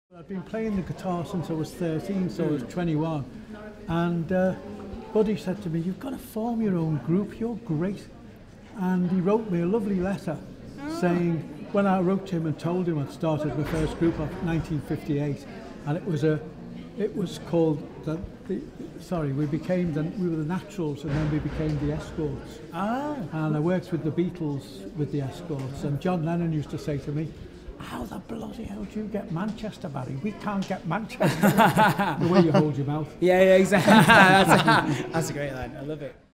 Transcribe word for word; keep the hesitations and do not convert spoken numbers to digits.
I'd been playing the guitar since I was thirteen, so I was twenty-one, and uh, Buddy said to me, "You've got to form your own group, you're great." And he wrote me a lovely letter oh. saying, when I wrote to him and told him I'd started my first group of nineteen fifty-eight, and it was a, it was called the, the sorry, we became the, we were the Naturals, and then we became the Escorts. Ah. And I worked with the Beatles with the Escorts, and John Lennon used to say to me, "How the bloody hell do you get Manchester, Barry? We can't get Manchester." The way you hold your mouth. Yeah, yeah, exactly. that's, a, that's a great line. I love it.